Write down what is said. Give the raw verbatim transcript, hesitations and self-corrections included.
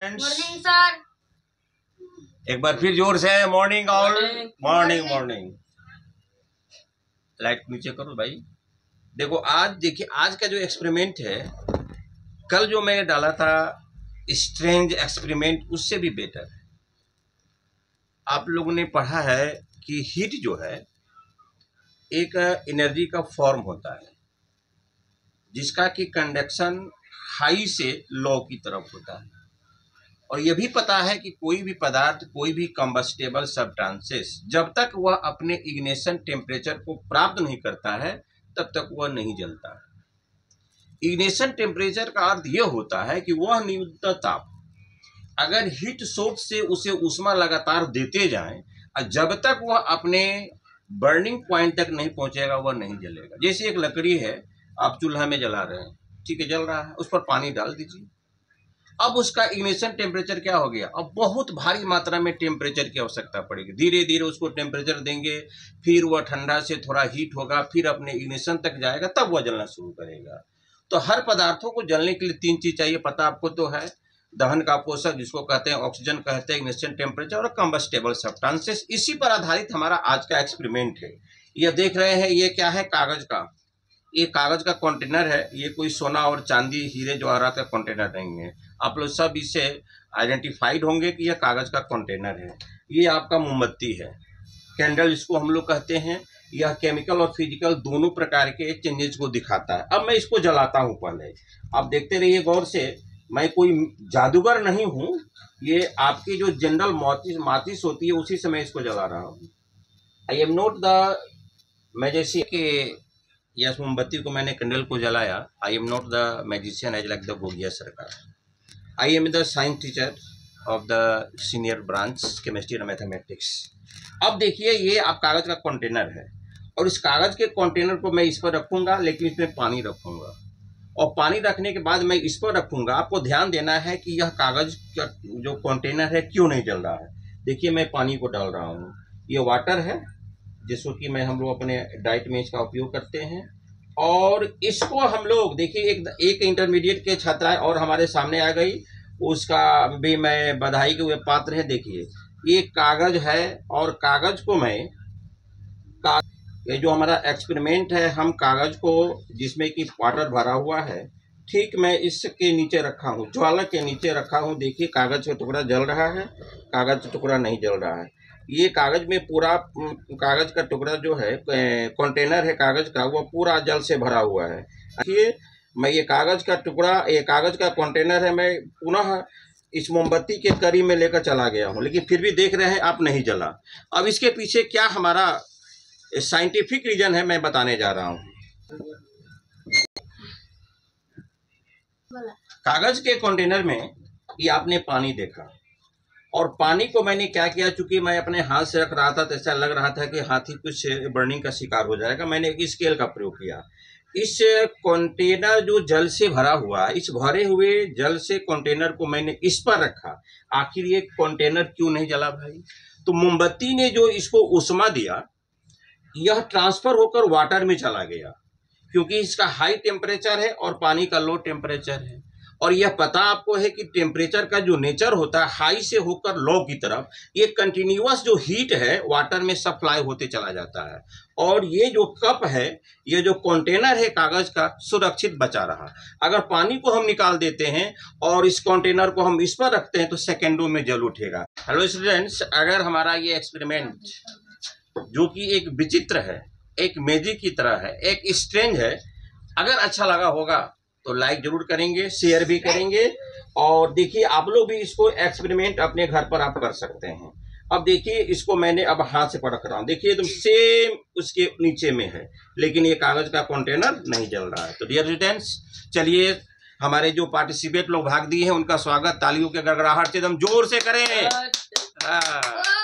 Morning sir. एक बार फिर जोर से morning all. Morning morning. Light नीचे करो भाई। देखो आज देखिए आज का जो एक्सपेरिमेंट है, कल जो मैंने डाला था स्ट्रेंज एक्सपेरिमेंट, उससे भी बेटर है। आप लोगों ने पढ़ा है कि हीट जो है एक एनर्जी का फॉर्म होता है जिसका कि कंडक्शन हाई से लो की तरफ होता है। और यह भी पता है कि कोई भी पदार्थ, कोई भी कंबस्टेबल सब्सटेंसेस, जब तक वह अपने इग्निशन टेम्परेचर को प्राप्त नहीं करता है तब तक वह नहीं जलता है। इग्निशन टेम्परेचर का अर्थ यह होता है कि वह न्यूनतम ताप, अगर हीट सोर्स से उसे ऊष्मा लगातार देते जाएं और जब तक वह अपने बर्निंग पॉइंट तक नहीं पहुंचेगा वह नहीं जलेगा। जैसे एक लकड़ी है, आप चूल्हा में जला रहे हैं, ठीक है, जल रहा है, उस पर पानी डाल दीजिए। अब उसका इग्निशन टेम्परेचर क्या हो गया, अब बहुत भारी मात्रा में टेम्परेचर की आवश्यकता पड़ेगी। धीरे धीरे उसको टेम्परेचर देंगे, फिर वह ठंडा से थोड़ा हीट होगा, फिर अपने इग्निशन तक जाएगा, तब वह जलना शुरू करेगा। तो हर पदार्थों को जलने के लिए तीन चीज चाहिए, पता आपको तो है। दहन का पोषक जिसको कहते हैं ऑक्सीजन कहते हैं, इग्निशन टेम्परेचर, और कंबस्टेबल सब्सटेंसेस। इसी पर आधारित हमारा आज का एक्सपेरिमेंट है। ये देख रहे हैं, ये क्या है, कागज का, ये कागज का कंटेनर है। ये कोई सोना और चांदी, हीरे जवाहरात का कंटेनर नहीं है। आप लोग सब इससे आइडेंटिफाइड होंगे कि यह कागज का कंटेनर है। ये आपका मोमबत्ती है, कैंडल जिसको हम लोग कहते हैं। यह केमिकल और फिजिकल दोनों प्रकार के चेंजेस को दिखाता है। अब मैं इसको जलाता हूं, पहले आप देखते रहिए गौर से। मैं कोई जादूगर नहीं हूं, ये आपकी जो जनरल माचिस माचिस होती है उसी से मैं इसको जला रहा हूं। I am not the magician के, यस, मोमबत्ती को मैंने कैंडल को जलाया। I am not the magician as like the Bhogiya Sarkar. I am the science teacher of the senior branch chemistry and mathematics. अब देखिए, ये आप कागज का कंटेनर है और इस कागज के कंटेनर को मैं इस पर रखूंगा, लेकिन इसमें पानी रखूंगा, और पानी रखने के बाद मैं इस पर रखूंगा। आपको ध्यान देना है कि यह कागज का जो कंटेनर है क्यों नहीं जल रहा है। देखिए मैं पानी को डाल रहा हूँ, ये वाटर है जिसको कि मैं हम लोग अपने डाइट में इसका उपयोग करते हैं। और इसको हम लोग देखिए, एक एक इंटरमीडिएट के छात्रा और हमारे सामने आ गई, उसका भी मैं बधाई के हुए पात्र है। देखिए ये कागज है, और कागज को मैं का, ये जो हमारा एक्सपेरिमेंट है, हम कागज को जिसमें कि वाटर भरा हुआ है, ठीक मैं इसके नीचे रखा हूँ, ज्वाला के नीचे रखा हूँ। देखिए कागज का टुकड़ा जल रहा है, कागज का टुकड़ा नहीं जल रहा है। ये कागज में पूरा कागज का टुकड़ा जो है, कंटेनर है कागज का, वो पूरा जल से भरा हुआ है। देखिए मैं ये कागज का टुकड़ा, ये कागज का कंटेनर है, मैं पुनः इस मोमबत्ती के करीब में लेकर चला गया हूँ, लेकिन फिर भी देख रहे हैं आप नहीं जला। अब इसके पीछे क्या हमारा साइंटिफिक रीजन है, मैं बताने जा रहा हूँ। कागज के कंटेनर में ये आपने पानी देखा, और पानी को मैंने क्या किया, चूंकि मैं अपने हाथ से रख रहा था तो ऐसा लग रहा था कि हाथी कुछ बर्निंग का शिकार हो जाएगा। मैंने एक स्केल का प्रयोग किया। इस कंटेनर जो जल से भरा हुआ, इस भरे हुए जल से कंटेनर को मैंने इस पर रखा। आखिर ये कंटेनर क्यों नहीं जला भाई? तो मोमबत्ती ने जो इसको ऊष्मा दिया, यह ट्रांसफर होकर वाटर में चला गया, क्योंकि इसका हाई टेम्परेचर है और पानी का लो टेम्परेचर है। और यह पता आपको है कि टेम्परेचर का जो नेचर होता है, हाई से होकर लो की तरफ, ये कंटिन्यूअस जो हीट है वाटर में सप्लाई होते चला जाता है। और ये जो कप है, ये जो कंटेनर है कागज का, सुरक्षित बचा रहा। अगर पानी को हम निकाल देते हैं और इस कंटेनर को हम इस पर रखते हैं तो सेकेंडों में जल उठेगा। हेलो स्टूडेंट्स, अगर हमारा ये एक्सपेरिमेंट जो कि एक विचित्र है, एक मैजिक की तरह है, एक स्ट्रेंज है, अगर अच्छा लगा होगा तो लाइक जरूर करेंगे, शेयर भी करेंगे। और देखिए आप लोग भी इसको एक्सपेरिमेंट अपने घर पर आप कर सकते हैं। अब देखिए इसको मैंने अब हाथ से पकड़ रहा हूँ, देखिए तुम सेम उसके नीचे में है, लेकिन ये कागज का कंटेनर नहीं जल रहा है। तो डियर स्टूडेंट्स, चलिए हमारे जो पार्टिसिपेट लोग भाग दिए हैं उनका स्वागत तालियों के गड़गड़ाहट से एकदम जोर से करें।